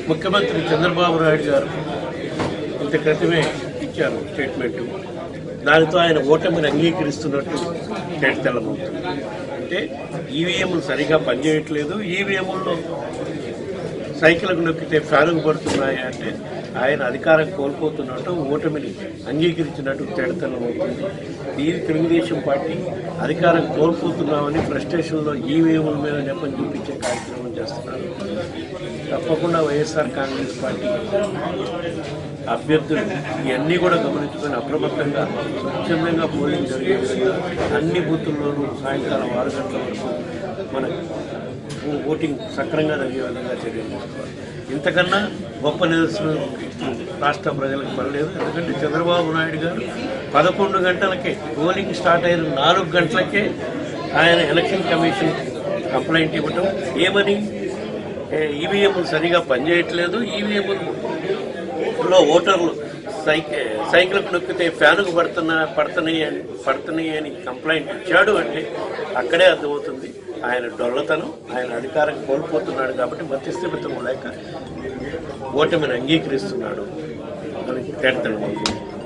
ముఖ్యమంత్రి చంద్రబాబు నాయుడు గారు ఇంత క్రితమే ఇచ్చారు స్టేట్మెంట్. దానితో ఆయన ఓటమిని అంగీకరిస్తున్నట్టు తేటతెల్లమవుతుంది. అంటే ఈవీఎంలు సరిగా పనిచేయట్లేదు, ఈవీఎంల్లో సైకిల్కు నొక్కితే ఫ్యానుకు పడుతున్నాయి అంటే ఆయన అధికారం కోల్పోతున్నట్టు, ఓటమిని అంగీకరించినట్టు తేటతెల్లమవుతుంది. దీని తెలుగుదేశం పార్టీ అధికారం కోల్పోతున్నామని ఫ్రస్ట్రేషన్లో ఈవీఎంల మీద నెపం చూపించే కార్యక్రమం చేస్తున్నారు. తప్పకుండా వైఎస్ఆర్ కాంగ్రెస్ పార్టీ అభ్యర్థులు ఇవన్నీ కూడా గమనించుకొని అప్రమత్తంగా స్వచ్ఛందంగా పోలింగ్ జరిగే విధంగా అన్ని బూతుల్లోనూ సాయంకాలం 6 గంటల వరకు మన ఓటింగ్ సక్రంగా జరిగే విధంగా చర్యలు తీసుకోవాలి. ఇంతకన్నా గొప్ప నిదర్శనం రాష్ట్ర ప్రజలకు పడలేదు. ఎందుకంటే చంద్రబాబు నాయుడు గారు 11 గంటలకే పోలింగ్ స్టార్ట్ అయిన 4 గంటలకే ఆయన ఎలక్షన్ కమిషన్ కంప్లైంట్ ఇవ్వటం, ఏమని ఈవీఎంలు సరిగా పనిచేయట్లేదు, ఈవీఎంలో ఓటర్లు సైకిల్కు నొక్కితే ఫ్యానుకు పడుతున్నాయి అని కంప్లైంట్ ఇచ్చాడు అంటే అక్కడే అర్థమవుతుంది ఆయన డొల్లతనం, ఆయన అధికారం కోల్పోతున్నాడు. కాబట్టి మధ్యస్థిమితం లేక ఓటమిని అంగీకరిస్తున్నాడు అని తేటతెల్లమవుతుంది.